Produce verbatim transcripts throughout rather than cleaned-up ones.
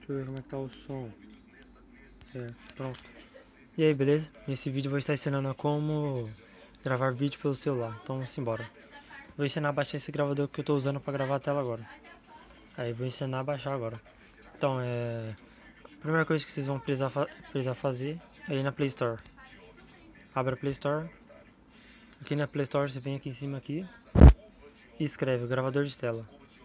Deixa eu ver como é que tá o som. É, pronto. E aí, beleza? Nesse vídeo eu vou estar ensinando a como gravar vídeo pelo celular. Então, simbora. Vou ensinar a baixar esse gravador que eu tô usando pra gravar a tela agora. Aí, vou ensinar a baixar agora. Então, é... a primeira coisa que vocês vão precisar, fa precisar fazer é ir na Play Store. Abre a Play Store. Aqui na Play Store você vem aqui em cima aqui e escreve gravador de tela.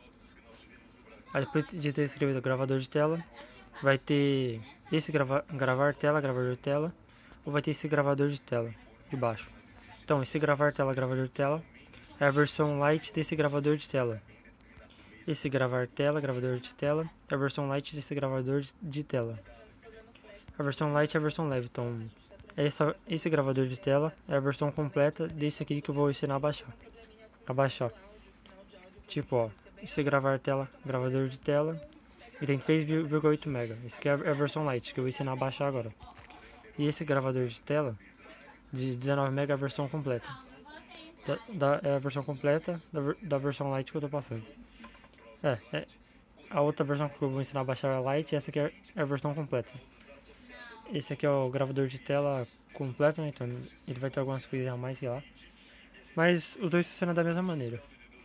Aí depois de ter escrevido gravador de tela, vai ter esse grava gravar tela, gravador de tela, ou vai ter esse gravador de tela de baixo. Então, esse gravar tela, gravador de tela é a versão light desse gravador de tela. Esse gravar tela, gravador de tela é a versão light desse gravador de tela. A versão light é a versão leve. Então, essa, esse gravador de tela é a versão completa desse aqui que eu vou ensinar a baixar. A baixar. Tipo, ó, esse gravar tela, gravador de tela, e tem três vírgula oito mega. Esse aqui é a versão light que eu vou ensinar a baixar agora. E esse gravador de tela de dezenove mega é a versão completa. Da, da, é a versão completa da, da versão light que eu tô passando. É, é, a outra versão que eu vou ensinar a baixar é a light, e essa aqui é a versão completa. Esse aqui é o gravador de tela completo, né? Então ele vai ter algumas coisas a mais, sei lá. Mas os dois funcionam da mesma maneira.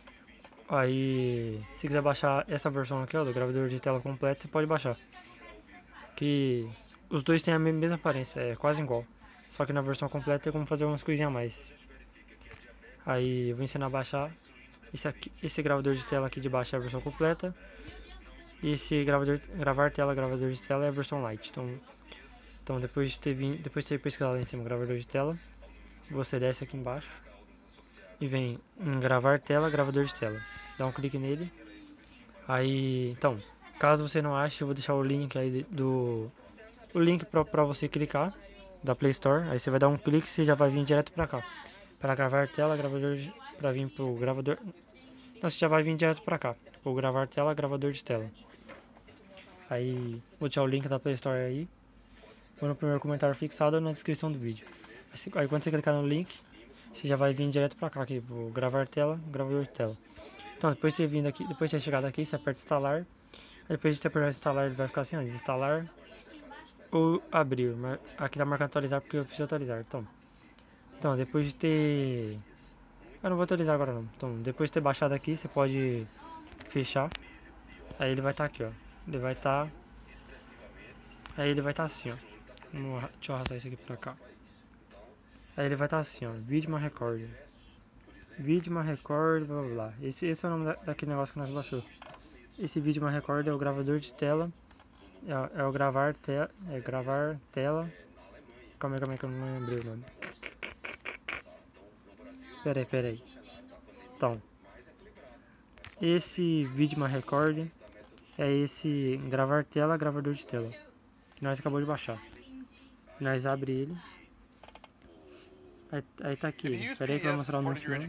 Aí, se quiser baixar essa versão aqui, ó, do gravador de tela completo, você pode baixar. Que os dois têm a mesma aparência, é quase igual. Só que na versão completa tem como fazer umas coisinhas a mais. Aí, eu vou ensinar a baixar. Esse, aqui, esse gravador de tela aqui de baixo é a versão completa. E esse gravador, gravar tela, gravador de tela é a versão light. Então, então depois de ter, vindo, depois de ter pesquisado lá em cima, gravador de tela, você desce aqui embaixo e vem em gravar tela, gravador de tela. Dá um clique nele. Aí, então, caso você não ache, eu vou deixar o link aí do o link pra, pra você clicar da Play Store. Aí você vai dar um clique e você já vai vir direto pra cá. Para gravar tela, gravador de, pra vir pro gravador. Não, você já vai vir direto pra cá. Vou gravar tela, gravador de tela. Aí, vou deixar o link da Play Store aí. Ou no primeiro comentário fixado ou na descrição do vídeo. Aí quando você clicar no link, você já vai vir direto pra cá aqui, vou gravar tela, gravador de tela. Então depois de ter vindo aqui, depois de ter chegado aqui, você aperta instalar. Aí depois de ter apertado instalar, ele vai ficar assim, ó, desinstalar ou abrir. Aqui tá marcando atualizar porque eu preciso atualizar. Então, então depois de ter... eu não vou atualizar agora não. Então depois de ter baixado aqui, você pode fechar. Aí ele vai estar tá aqui, ó. Ele vai estar... Tá... Aí ele vai estar tá assim, ó. Vamos, deixa eu arrastar isso aqui pra cá. Aí ele vai estar tá assim, ó. Vídeo Record. Vídeo Record, blá blá blá. Esse, esse é o nome da, daquele negócio que nós baixou. Esse vídeo Record é o gravador de tela. É, é o gravar tela. É gravar tela. Calma aí, calma aí que eu não lembrei o nome. Pera aí, pera aí. Então. Esse vídeo Record é esse gravar tela, gravador de tela. Que nós acabamos de baixar. Nós abre ele. Aí, aí tá aqui. Pera aí que eu vou mostrar o anúncio mesmo.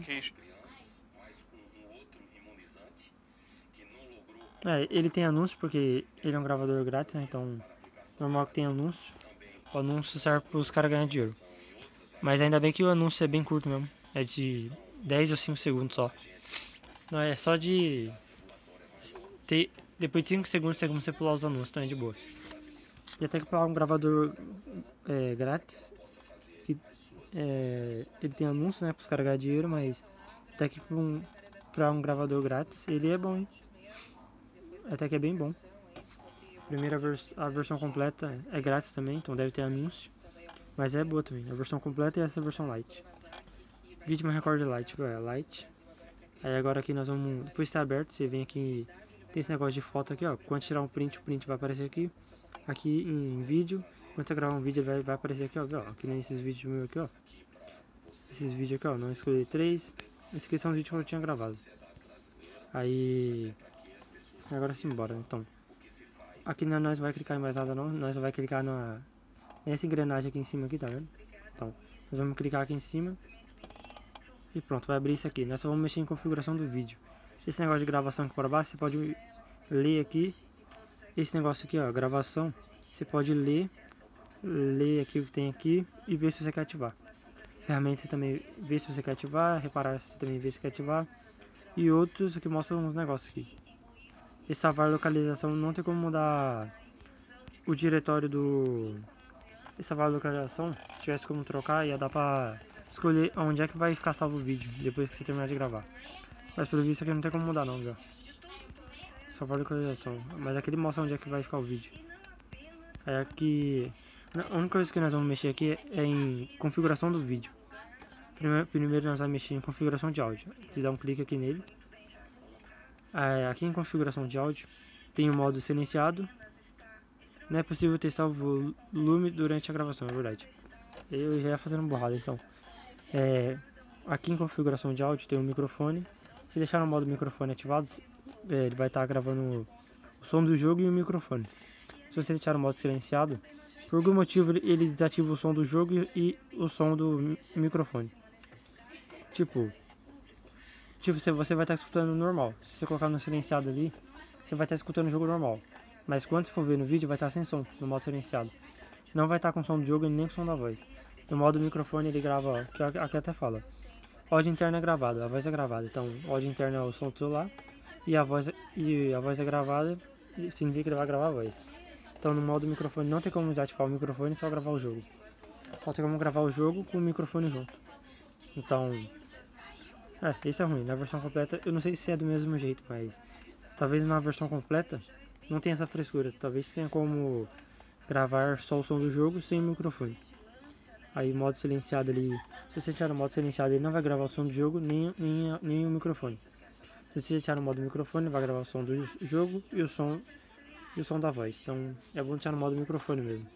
É, ele tem anúncio porque ele é um gravador grátis, né? Então, normal que tem anúncio. O anúncio serve para os caras ganhar dinheiro. Mas ainda bem que o anúncio é bem curto mesmo. É de dez ou cinco segundos só. Não, é só de... ter... Depois de cinco segundos tem como você pular os anúncios, então é de boa. E até que pular um gravador é, grátis. Que, é, ele tem anúncio, né? Para os caras ganhar dinheiro, mas até que para um, pra um gravador grátis ele é bom, hein? Até que é bem bom. Primeira vers a versão completa é grátis também, então deve ter anúncio. Mas é boa também, a versão completa e essa versão light. Vídeo Record Light, é light. Aí agora aqui nós vamos, depois que está aberto, você vem aqui, tem esse negócio de foto aqui, ó. Quando tirar um print, o print vai aparecer aqui. Aqui em vídeo, quando você gravar um vídeo, vai, vai aparecer aqui, ó. ó aqui nesses vídeos meus aqui, ó. Esses vídeos aqui, ó, não escolhi três. Esses aqui são os vídeos que eu tinha gravado. Aí... agora sim, bora, então. Aqui não, nós vai clicar em mais nada não, nós vai clicar na, nessa engrenagem aqui em cima aqui, tá vendo? Então, nós vamos clicar aqui em cima. E pronto, vai abrir isso aqui. Nós só vamos mexer em configuração do vídeo. Esse negócio de gravação aqui para baixo, você pode ler aqui. Esse negócio aqui, ó, gravação, você pode ler, ler aqui o que tem aqui e ver se você quer ativar. Ferramentas você também vê se você quer ativar, reparar se você também vê se quer ativar. E outros aqui mostram uns negócios aqui. E salvar localização não tem como mudar o diretório do essa vaga de localização, se tivesse como trocar, ia dar pra escolher onde é que vai ficar salvo o vídeo depois que você terminar de gravar. Mas pelo visto aqui não tem como mudar não, já. Só para localização. Mas aqui ele mostra onde é que vai ficar o vídeo. Aí aqui... A única coisa que nós vamos mexer aqui é em configuração do vídeo. Primeiro, primeiro nós vamos mexer em configuração de áudio. Você dá um clique aqui nele. Aí, aqui em configuração de áudio tem o modo silenciado. Não é possível testar o volume durante a gravação, é verdade. Eu já ia fazendo borrada então. É, aqui em configuração de áudio tem o microfone. Se deixar no modo microfone ativado, é, ele vai estar gravando o som do jogo e o microfone. Se você deixar no modo silenciado, por algum motivo ele desativa o som do jogo e o som do microfone. Tipo, tipo você vai estar escutando normal. Se você colocar no silenciado ali, você vai estar escutando o jogo normal. Mas quando você for ver no vídeo, vai estar sem som, no modo silenciado. Não vai estar com som do jogo e nem com som da voz. No modo microfone ele grava, que aqui até fala, áudio interno é gravado, a voz é gravada. Então, áudio interno é o som do celular e a voz, e a voz é gravada, significa que ele vai gravar a voz. Então, no modo microfone não tem como desativar o microfone, só gravar o jogo. Só tem como gravar o jogo com o microfone junto. Então, é, esse é ruim. Na versão completa, eu não sei se é do mesmo jeito, mas talvez na versão completa não tenha essa frescura. Talvez tenha como gravar só o som do jogo sem o microfone. Aí modo silenciado ali, se você deixar no modo silenciado ele não vai gravar o som do jogo nem, nem, nem o microfone. Se você deixar no modo microfone ele vai gravar o som do jogo e o som, e o som da voz. Então é bom deixar no modo microfone mesmo.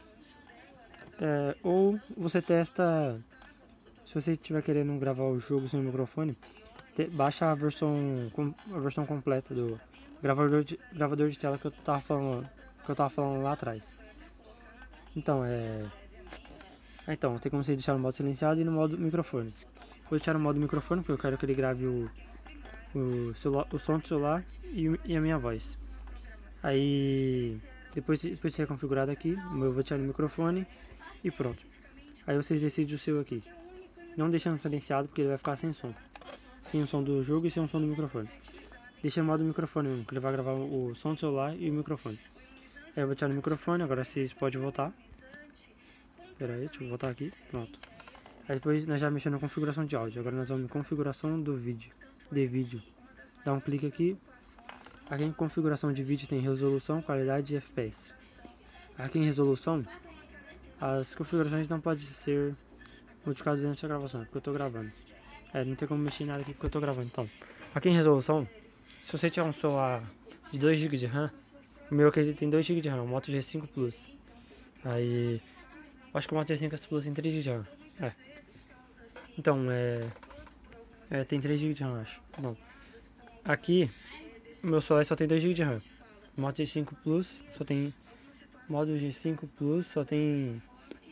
É, ou você testa, se você estiver querendo gravar o jogo sem o microfone, te, baixa a versão, a versão completa do gravador de, gravador de tela que eu tava falando, que eu tava falando lá atrás. Então é... Então, tem como você deixar no modo silenciado e no modo microfone. Vou deixar no modo microfone porque eu quero que ele grave o, o, celular, o som do celular e, e a minha voz. Aí, depois, depois de ter configurado aqui, eu vou deixar no microfone e pronto. Aí vocês decidem o seu aqui. Não deixando silenciado porque ele vai ficar sem som. Sem o som do jogo e sem o som do microfone. Deixa no modo microfone mesmo, que ele vai gravar o som do celular e o microfone. Aí eu vou deixar no microfone, agora vocês podem voltar. Pera aí, deixa eu voltar aqui, pronto. Aí depois nós já mexemos na configuração de áudio. Agora nós vamos em configuração do vídeo, de vídeo. Dá um clique aqui. Aqui em configuração de vídeo tem resolução, qualidade e F P S. Aqui em resolução, as configurações não podem ser modificadas durante a gravação, porque eu estou gravando. É, não tem como mexer em nada aqui porque eu estou gravando. Então, aqui em resolução, se você tiver um celular de dois gigas de RAM, o meu aqui tem dois gigas de RAM, o Moto G cinco Plus. Aí... Acho que o Moto G cinco Plus tem três gigas de RAM. É. Então, é... é tem três gigas de RAM, acho. Bom, aqui, o meu celular só tem dois gigas de RAM. O Moto G cinco Plus só tem... O Moto G cinco Plus só tem...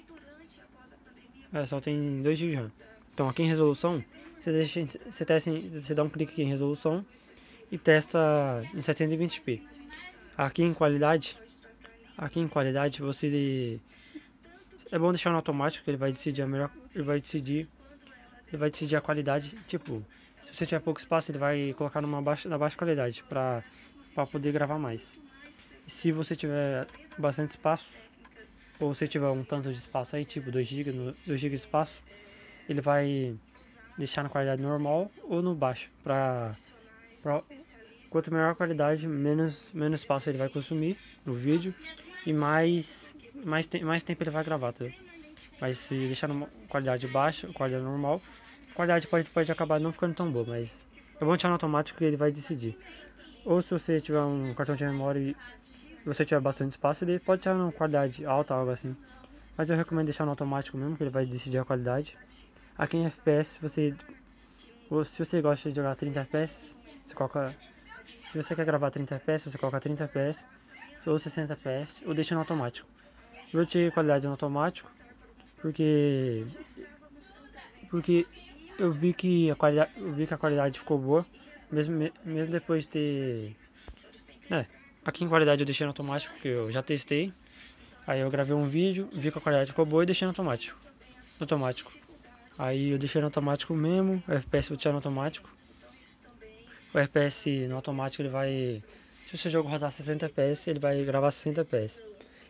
É, só tem dois gigas de RAM. Então, aqui em resolução, você, deixa, você, testa, você dá um clique aqui em resolução e testa em setecentos e vinte p. Aqui em qualidade, aqui em qualidade, você... É bom deixar no automático, que ele vai decidir a melhor, ele vai decidir, ele vai decidir a qualidade. Tipo, se você tiver pouco espaço, ele vai colocar numa baixa, na baixa qualidade para para poder gravar mais. E se você tiver bastante espaço, ou você tiver um tanto de espaço aí, tipo dois gigas, dois gigas de espaço, ele vai deixar na qualidade normal ou no baixo, para quanto melhor a qualidade, menos menos espaço ele vai consumir no vídeo e mais Mais, te mais tempo ele vai gravar, tá? Mas se deixar numa qualidade baixa, qualidade normal, a qualidade pode, pode acabar não ficando tão boa, mas é bom deixar no automático que ele vai decidir. Ou se você tiver um cartão de memória e você tiver bastante espaço, ele pode deixar numa qualidade alta, algo assim. Mas eu recomendo deixar no automático mesmo, que ele vai decidir a qualidade. Aqui em F P S, se você, se você gosta de jogar trinta F P S, você coloca, se você quer gravar trinta F P S, você coloca trinta F P S, ou sessenta F P S, ou deixa no automático. Eu tirei qualidade no automático porque porque eu vi que a qualidade eu vi que a qualidade ficou boa mesmo mesmo depois de ter, né? Aqui em qualidade eu deixei no automático porque eu já testei. Aí eu gravei um vídeo, vi que a qualidade ficou boa e deixei no automático. No automático. Aí eu deixei no automático mesmo, o F P S eu deixei no automático. O F P S no automático ele vai, se o seu jogo rodar sessenta F P S, ele vai gravar sessenta F P S.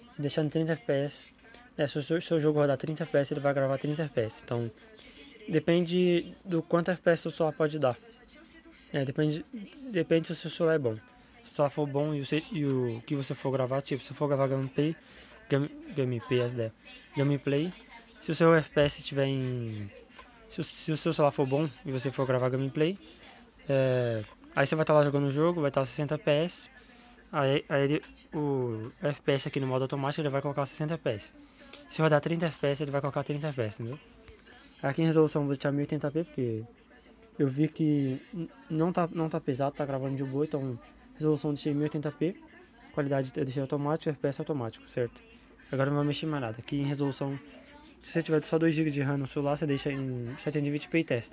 se deixar no trinta F P S, né, se o seu, seu jogo rodar trinta F P S, ele vai gravar trinta F P S. Então, depende do quanto F P S o celular pode dar. É, depende, depende se o seu celular é bom. Se o celular for bom e, você, e o que você for gravar, tipo, se for gravar gameplay, game, gameplay, as ideias, gameplay, se o seu F P S estiver em... Se o, se o seu celular for bom e você for gravar gameplay, é, aí você vai estar lá jogando o jogo, vai estar sessenta F P S, aí, aí ele, o F P S aqui no modo automático ele vai colocar sessenta F P S. Se rodar trinta F P S, ele vai colocar trinta F P S, entendeu? Aqui em resolução vou deixar mil e oitenta p, porque eu vi que não tá, não tá pesado, tá gravando de boa, então resolução deixei mil e oitenta p, qualidade eu deixei automático, F P S automático, certo? Agora não vou mexer mais nada. Aqui em resolução, se você tiver só dois gigas de RAM no celular, você deixa em setecentos e vinte p e testa.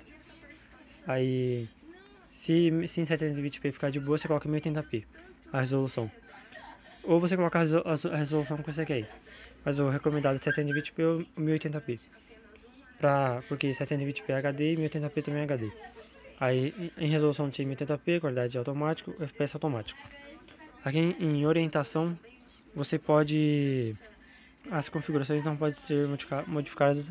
Aí, se, se em setecentos e vinte p ficar de boa, você coloca mil e oitenta p a resolução. Ou você coloca a, resol a resolução que você quer aí. Mas o recomendado é setecentos e vinte p ou mil e oitenta p. Pra, porque setecentos e vinte p é H D e mil e oitenta p também é H D. Aí em resolução de mil e oitenta p, qualidade de automático, F P S automático. Aqui em, em orientação, você pode... As configurações não podem ser modificadas.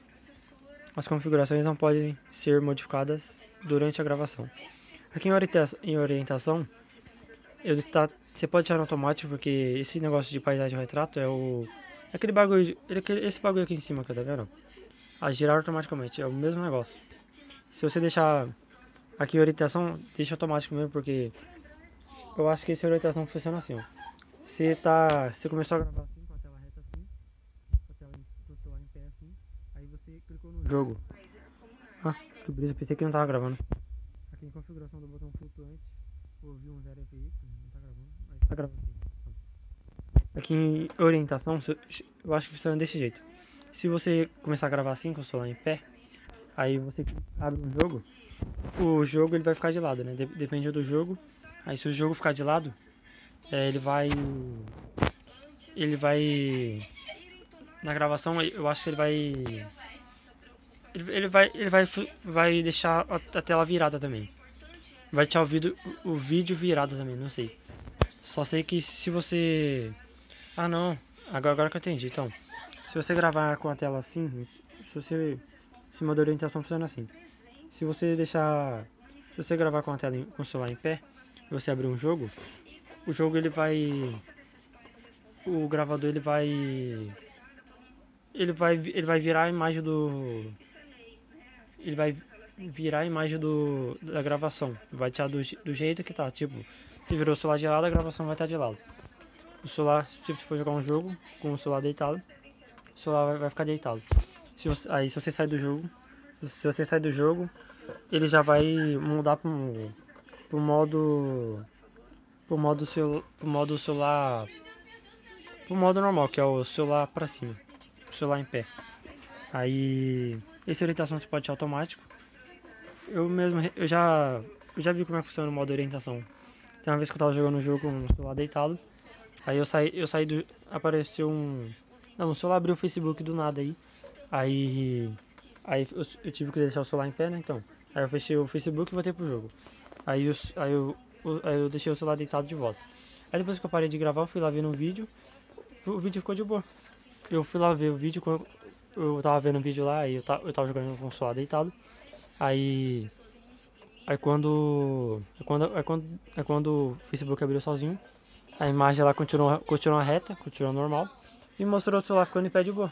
As configurações não podem ser modificadas durante a gravação. Aqui em, orienta em orientação, eu tá, você pode deixar no automático, porque esse negócio de paisagem retrato é o... É aquele bagulho, esse bagulho aqui em cima, tá vendo? A girar automaticamente, é o mesmo negócio. Se você deixar aqui em orientação, deixa automático mesmo, porque eu acho que essa orientação funciona assim, ó. Você tá, você começou a gravar assim, com a tela reta assim, com a tela do celular em pé assim, aí você clicou no jogo. Ah, que brisa, pensei que não tava gravando. Aqui em configuração do botão flutuante, ouvi um zero F I, não tá gravando, mas tá gravando sim. Aqui em orientação, eu acho que funciona desse jeito. Se você começar a gravar assim, com o celular em pé, aí você abre um jogo, o jogo ele vai ficar de lado, né? Depende do jogo. Aí se o jogo ficar de lado, é, ele vai... Ele vai... Na gravação, eu acho que ele vai... Ele, ele vai, ele vai, vai deixar a, a tela virada também. Vai deixar o vídeo, o vídeo virado também, não sei. Só sei que se você... Ah não, agora, agora que eu entendi, então. Se você gravar com a tela assim, se você... Esse modo de orientação funciona assim. Se você deixar... Se você gravar com a tela em, com o celular em pé, e você abrir um jogo, o jogo ele vai... O gravador ele vai... Ele vai, ele vai virar a imagem do... Ele vai virar a imagem do, da gravação. Vai estar do, do jeito que tá. Tipo, se virou o celular de lado, a gravação vai estar de lado. O celular, tipo, se for jogar um jogo com o celular deitado, o celular vai, vai ficar deitado. Se você, aí se você sai do jogo, se você sai do jogo, ele já vai mudar para o modo pro modo celu, pro modo celular, pro modo normal, que é o celular para cima, o celular em pé. Aí essa orientação você pode deixar automático. Eu mesmo, eu já, eu já vi como é que funciona o modo orientação. Tem uma vez que eu tava jogando um jogo com o celular deitado, aí eu saí, eu saí do, apareceu um, não, o celular abriu o Facebook do nada aí, aí, aí eu, eu tive que deixar o celular em pé, né, então, aí eu fechei o Facebook e voltei pro jogo, aí eu, aí eu, aí eu deixei o celular deitado de volta. Aí depois que eu parei de gravar, eu fui lá ver um vídeo, o vídeo ficou de boa. Eu fui lá ver o vídeo, eu tava vendo um vídeo lá, aí eu tava, eu tava jogando com o celular deitado, aí... Aí quando, aí quando, aí quando, aí quando o Facebook abriu sozinho, a imagem ela continuou, continuou reta, continuou normal, e mostrou o celular ficando em pé de boa.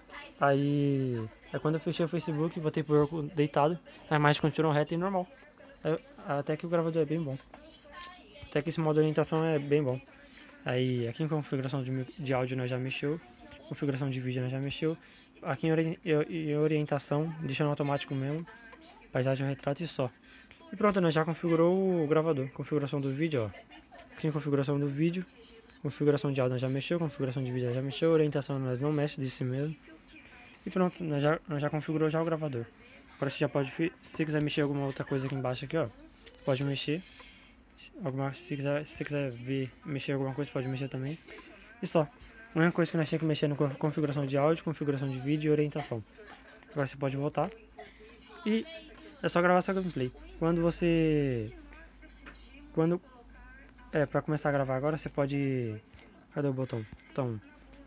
Aí, aí quando eu fechei o Facebook e voltei pro jogo deitado, a imagem continuou reta e normal. Aí, até que o gravador é bem bom. Até que esse modo de orientação é bem bom. Aí aqui em configuração de, de áudio nós já mexeu, configuração de vídeo nós já mexeu. Aqui em, ori em orientação, deixando automático mesmo, paisagem retrato e só. E pronto, nós já configurou o gravador. Configuração do vídeo, ó. Aqui em configuração do vídeo. Configuração de áudio nós já mexeu. Configuração de vídeo nós já mexeu. Orientação nós não mexe, disse mesmo. E pronto, nós já, nós já configurou já o gravador. Agora você já pode, se você quiser mexer alguma outra coisa aqui embaixo aqui, ó. Pode mexer. Alguma, se quiser, se você quiser ver, mexer alguma coisa, pode mexer também. E só. A única coisa que nós tínhamos que mexer é na configuração de áudio, configuração de vídeo e orientação. Agora você pode voltar. E é só gravar essa gameplay. Quando você... Quando... É, pra começar a gravar agora, você pode... Cadê o botão? Então,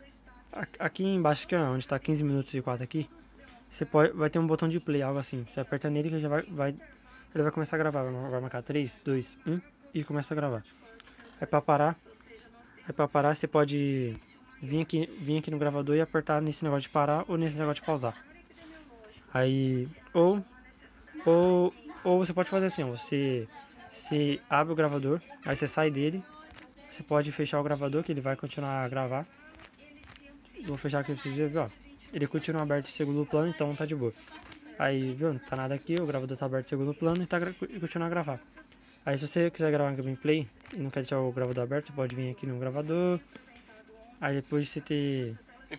Aqui embaixo, aqui, ó, onde tá quinze minutos e quatro aqui, você pode, vai ter um botão de play, algo assim. Você aperta nele que já vai, vai ele vai começar a gravar. Vai marcar três, dois, um e começa a gravar. Aí pra parar, aí pra parar você pode vir aqui, vir aqui no gravador e apertar nesse negócio de parar ou nesse negócio de pausar. Aí, ou, ou, ou você pode fazer assim, ó, você, você abre o gravador, aí você sai dele, você pode fechar o gravador que ele vai continuar a gravar. Vou fechar aqui pra vocês verem, ó. Ele continua aberto em segundo plano, então tá de boa. Aí, viu? Não tá nada aqui, o gravador tá aberto em segundo plano e, tá, e continua a gravar. Aí se você quiser gravar um gameplay e não quer deixar o gravador aberto, você pode vir aqui no gravador. Aí depois você ter...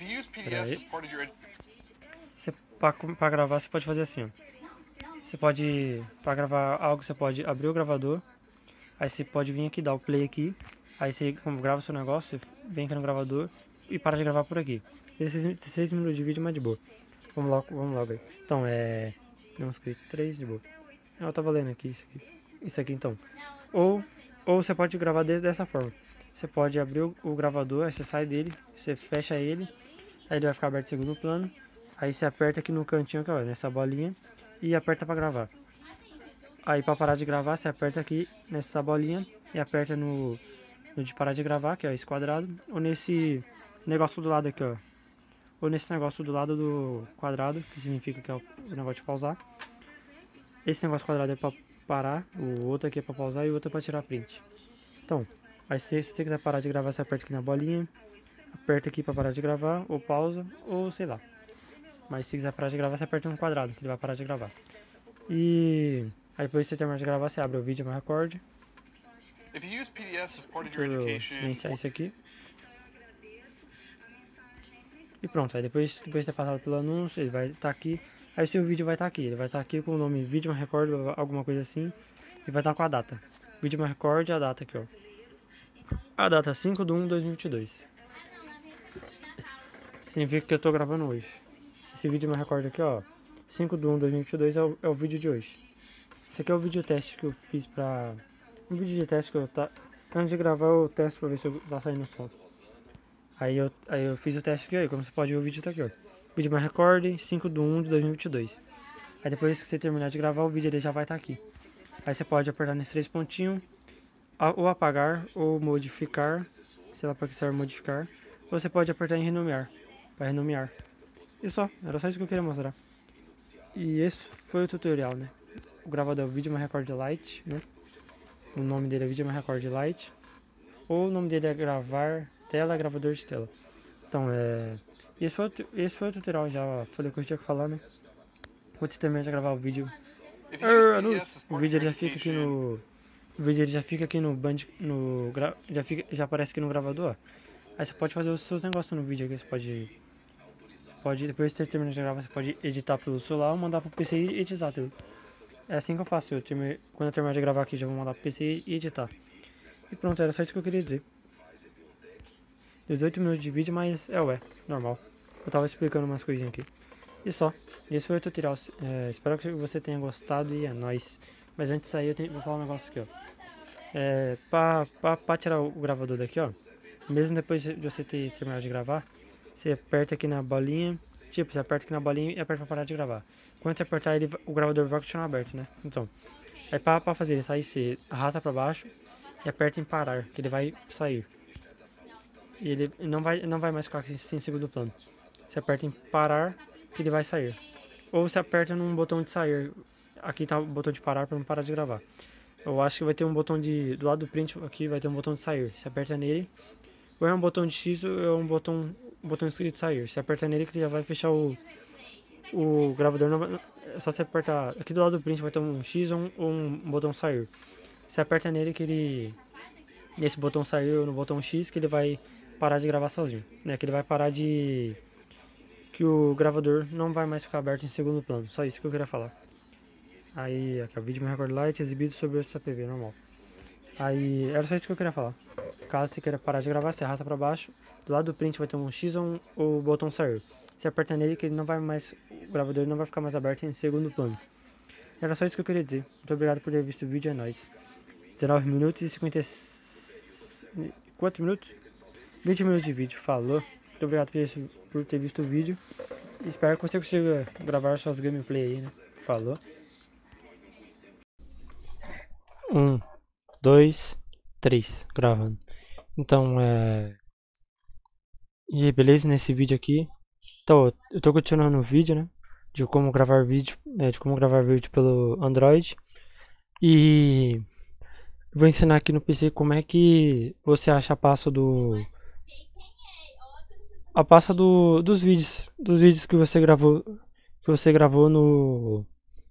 Você, pra, pra gravar você pode fazer assim, ó. Você pode, pra gravar algo, você pode abrir o gravador. Aí você pode vir aqui, dar o play aqui. Aí você como grava o seu negócio, você vem aqui no gravador e para de gravar por aqui. dezesseis minutos de vídeo, mas de boa. Vamos logo, vamos logo aí. Então é... Não escrevi três de boa. Eu tava lendo aqui isso aqui. Isso aqui então. Ou, ou você pode gravar desde dessa forma. Você pode abrir o, o gravador, aí você sai dele, você fecha ele, aí ele vai ficar aberto em segundo plano. Aí você aperta aqui no cantinho, aqui, ó, nessa bolinha, e aperta pra gravar. Aí pra parar de gravar, você aperta aqui nessa bolinha e aperta no, no de parar de gravar, que é esse quadrado, ou nesse negócio do lado aqui, ó. Ou nesse negócio do lado do quadrado, que significa que é o negócio de pausar. Esse negócio quadrado é pra parar, o outro aqui é pra pausar e o outro é pra tirar print. Então, aí se, se você quiser parar de gravar, você aperta aqui na bolinha, aperta aqui pra parar de gravar, ou pausa, ou sei lá. Mas se quiser parar de gravar, você aperta no quadrado, que ele vai parar de gravar. E aí depois que você terminar de gravar, você abre o vídeo, mais recorde. Deixa eu silenciar isso aqui. E pronto, aí depois, depois de ter passado pelo anúncio, ele vai estar tá aqui. Aí o seu vídeo vai estar tá aqui, ele vai estar tá aqui com o nome Vídeo Record, alguma coisa assim. E vai estar tá com a data. Vídeo Record e a data aqui, ó. A data cinco de um de dois mil e vinte e dois. Significa que eu tô gravando hoje. Esse vídeo me recorda aqui, ó. cinco de um de dois mil e vinte e dois é o, é o vídeo de hoje. Esse aqui é o vídeo teste que eu fiz pra... Um vídeo de teste que eu tá... Antes de gravar eu testo pra ver se eu tá saindo som. Aí eu, aí eu fiz o teste aqui, ó. Como você pode ver, o vídeo tá aqui, ó. Vídeo me recorde cinco de um de dois mil e vinte e dois. Aí depois que você terminar de gravar, o vídeo ele já vai estar tá aqui. Aí você pode apertar nesses três pontinhos. Ou apagar, ou modificar. Sei lá pra que serve modificar. Ou você pode apertar em renomear. Pra renomear. E só, era só isso que eu queria mostrar. E esse foi o tutorial, né? O gravador é o Video Record Lite, né? O nome dele é Video Record Lite. Ou o nome dele é gravar tela, gravador de tela. Então é... Esse foi, o, esse foi o tutorial, já falei o que eu tinha que falar, né? Quando você terminar de gravar o vídeo... Ah, o vídeo já fica aqui no... O vídeo já fica aqui no band... No, gra, já, fica, já aparece aqui no gravador, ó. Aí você pode fazer os seus negócios no vídeo aqui, você pode... Pode, depois que você terminar de gravar, você pode editar pelo celular ou mandar pro P C e editar tudo. É assim que eu faço. Eu termine, quando eu terminar de gravar aqui, já vou mandar pro P C e editar. E pronto, era só isso que eu queria dizer. dezoito minutos de vídeo, mas é ué, normal. Eu tava explicando umas coisinhas aqui. E só. Esse foi o tutorial. É, espero que você tenha gostado e é nóis. Mas antes de sair, eu tenho, vou falar um negócio aqui, ó. É, pra, pra, pra tirar o gravador daqui, ó. Mesmo depois de você ter terminado de gravar, você aperta aqui na bolinha, tipo, você aperta aqui na bolinha e aperta pra parar de gravar. Quando você apertar, ele, o gravador vai continuar aberto, né? Então, aí pra, pra fazer ele sair, você arrasta pra baixo e aperta em parar, que ele vai sair. E ele não vai, não vai mais ficar assim em segundo plano. Você aperta em parar, que ele vai sair. Ou você aperta num botão de sair. Aqui tá o botão de parar pra não parar de gravar. Eu acho que vai ter um botão de... Do lado do print aqui vai ter um botão de sair. Você aperta nele. Ou é um botão de X ou é um botão... Um botão escrito sair. Você aperta nele que ele já vai fechar o... O gravador não vai... É só você apertar... Aqui do lado do print vai ter um X ou um, ou um botão sair. Você aperta nele que ele... Nesse botão sair ou no botão X que ele vai parar de gravar sozinho. Né? Que ele vai parar de... Que o gravador não vai mais ficar aberto em segundo plano. Só isso que eu queria falar. Aí, aqui é o vídeo Record Lite exibido sobre o C P V normal. Aí, era só isso que eu queria falar. Caso você queira parar de gravar, você arrasta pra baixo. Do lado do print vai ter um X ou, um, ou o botão sair. Você aperta nele que ele não vai mais, o gravador não vai ficar mais aberto em segundo plano. Era só isso que eu queria dizer. Muito obrigado por ter visto o vídeo, é nóis. dezenove minutos e cinquenta... Quantos minutos? vinte minutos de vídeo, falou. muito obrigado por, esse, por ter visto o vídeo. Espero que você consiga gravar suas gameplay aí, né? Falou. Um, dois, três, gravando. Então, é... E aí, beleza? Nesse vídeo aqui... Então, eu tô continuando o vídeo, né? De como gravar vídeo, é, de como gravar vídeo pelo Android. E... vou ensinar aqui no P C como é que você acha a pasta do... A pasta do, dos vídeos, dos vídeos que você gravou, que você gravou no...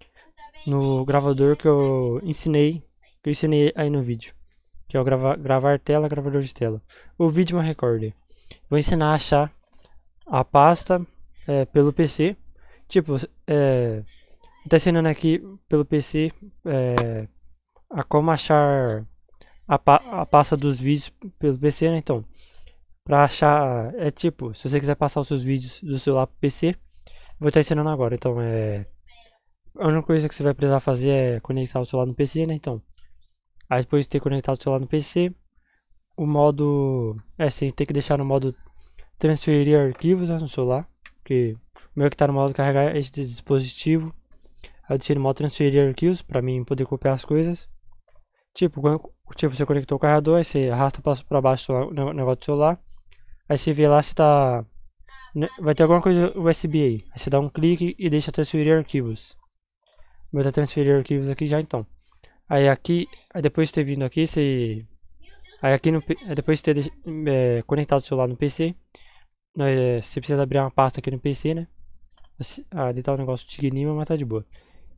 No gravador que eu ensinei, que eu ensinei aí no vídeo. Que é o gravar, gravar tela, gravador de tela. O vídeo uma recorder. Vou ensinar a achar a pasta é, pelo P C. Tipo, é, tá ensinando aqui pelo P C é, a como achar a, pa, a pasta dos vídeos pelo P C, né? Então, pra achar, é tipo, se você quiser passar os seus vídeos do celular pro P C, vou estar ensinando agora. Então, é, a única coisa que você vai precisar fazer é conectar o celular no P C, né? Então, aí depois de ter conectado o celular no P C, o modo, é, você tem que deixar no modo transferir arquivos, né, no celular, porque o meu que está no modo carregar este dispositivo. Aí eu deixei no modo transferir arquivos para mim poder copiar as coisas. Tipo, quando, tipo, você conectou o carregador, aí você arrasta para baixo o negócio do celular. Aí você vê lá se tá, vai ter alguma coisa U S B aí. Aí você dá um clique e deixa transferir arquivos. Vou dar transferir arquivos aqui já então. Aí aqui, aí depois de ter vindo aqui, você... Aí aqui no, depois de ter é, conectado o celular no P C, é, você precisa abrir uma pasta aqui no P C, né? Você, ah, ali tá o negócio de Tigrinima, mas tá de boa.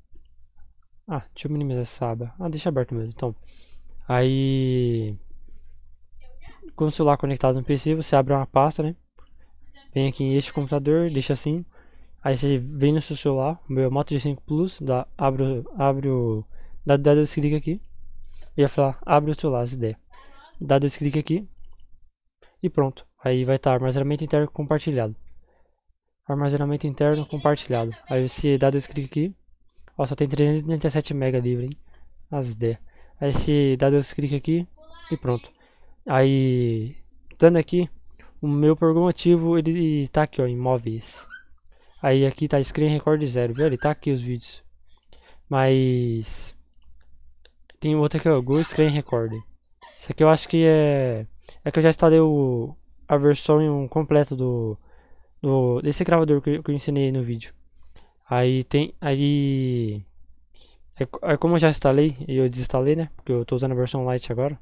Ah, deixa eu minimizar essa aba. Ah, deixa aberto mesmo, então. Aí... Com o celular conectado no P C, você abre uma pasta, né? Vem aqui em este computador, deixa assim. Aí você vem no seu celular, o meu é Moto G cinco Plus, dá, abre, abre o... Dá, dá dois cliques aqui. Eu ia falar, abre o celular, essa ideia. Dá dois cliques aqui. E pronto. Aí vai estar armazenamento interno compartilhado. Armazenamento interno compartilhado. Aí você dá dois cliques aqui. Ó, só tem trezentos e trinta e sete mega livre, hein? As ideias. Aí você dá dois cliques aqui. E pronto. Aí, dando aqui, o meu por algum motivo ele tá aqui, ó, em móveis. Aí aqui tá screen record zero, viu? Ele tá aqui os vídeos. Mas tem outro aqui, ó, Go Screen Record. Isso aqui eu acho que é é que eu já instalei o a versão completa do, do desse gravador que, que eu ensinei no vídeo. Aí tem aí é, é como eu já instalei e eu desinstalei, né? Porque eu tô usando a versão light agora.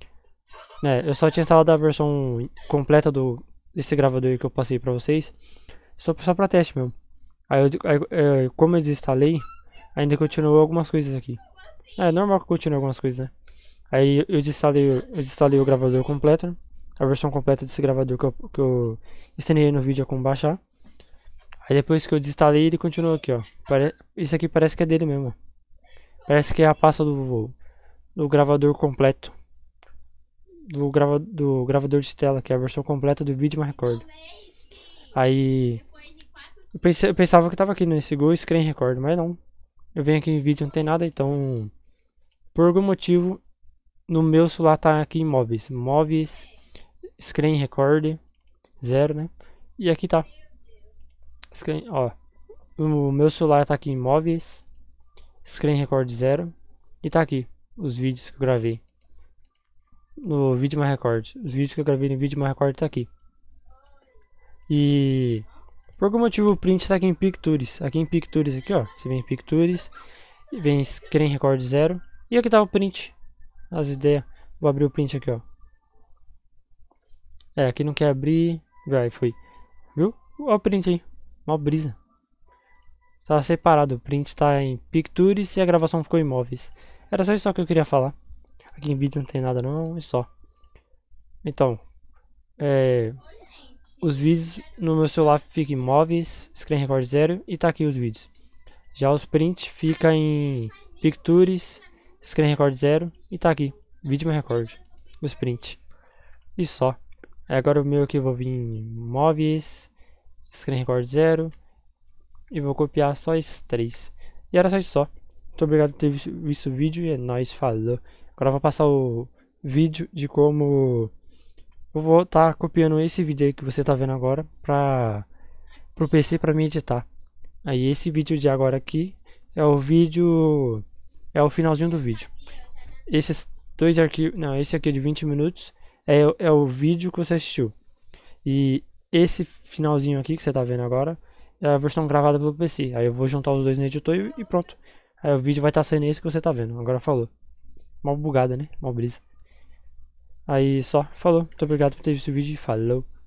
É, eu só tinha instalado a versão completa do desse gravador que eu passei pra vocês, só, só pra teste mesmo. Aí, eu, aí é, como eu desinstalei, ainda continuou algumas coisas aqui. É normal que continue algumas coisas, né? Aí eu desinstalei, eu desinstalei o gravador completo, né? A versão completa desse gravador que eu, que eu ensinei no vídeo a como baixar. Aí depois que eu desinstalei, ele continuou aqui, ó. Pare... Isso aqui parece que é dele mesmo. Parece que é a pasta do, do gravador completo. Do, grava... do gravador de tela, que é a versão completa do vídeo Record. Aí eu, pensei, eu pensava que tava aqui nesse Go Screen Record, mas não. Eu venho aqui em vídeo, não tem nada, então por algum motivo no meu celular tá aqui em móveis. Móveis, Screen Record zero, né? E aqui tá. Screen, ó. O meu celular tá aqui em móveis, Screen Record zero. E tá aqui os vídeos que eu gravei no vídeo mais record. Os vídeos que eu gravei no vídeo mais record tá aqui. E por algum motivo o print tá aqui em Pictures. Aqui em Pictures aqui, ó. Você vem em Pictures, vem Screen Record zero. E aqui tá o print. As ideias. Vou abrir o print aqui, ó. É, aqui não quer abrir. Vai, foi. Viu? Olha o print aí. Mó brisa. Tá separado. O print tá em Pictures e a gravação ficou em móveis. Era só isso que eu queria falar. Aqui em vídeo não tem nada não, é só. Então, é, os vídeos no meu celular ficam em móveis, Screen Record zero e tá aqui os vídeos. Já os prints fica em Pictures, Screen Record zero e tá aqui, vídeo record, os prints. E só. Agora o meu aqui eu vou vir em móveis, Screen Record zero e vou copiar só esses três. E era só isso só. Muito obrigado por ter visto o vídeo e é nóis, falou. Agora eu vou passar o vídeo de como eu vou estar copiando esse vídeo aí que você tá vendo agora para pro P C para mim editar. Aí esse vídeo de agora aqui é o vídeo, é o finalzinho do vídeo. Esses dois arquivos, não, esse aqui de vinte minutos é, é o vídeo que você assistiu. E esse finalzinho aqui que você tá vendo agora é a versão gravada pelo P C. Aí eu vou juntar os dois no editor e, e pronto. Aí o vídeo vai estar saindo esse que você tá vendo. Agora falou. Mal bugada, né? Mal brisa. Aí só, falou. Muito obrigado por ter visto o vídeo e falou.